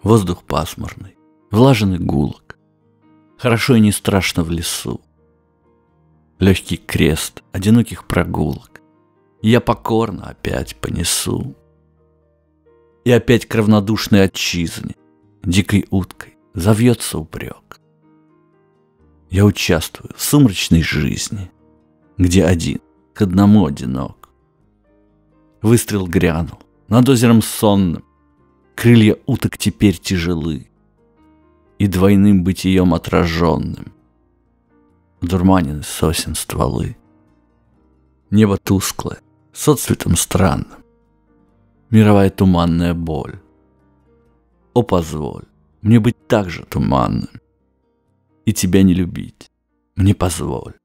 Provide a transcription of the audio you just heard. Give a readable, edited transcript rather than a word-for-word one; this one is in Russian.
Воздух пасмурный, влажный гулок. Хорошо и не страшно в лесу. Легкий крест одиноких прогулок. И я покорно опять понесу. И опять к равнодушной отчизне дикой уткой завьется упрек. Я участвую в сумрачной жизни, где один к одному одинок. Выстрел грянул над озером сонным. Крылья уток теперь тяжелы, и двойным бытием отраженным дурманены сосен стволы. Небо тусклое, с отцветом странным, мировая туманная боль. О, позволь мне быть так же туманным, и тебя не любить мне позволь.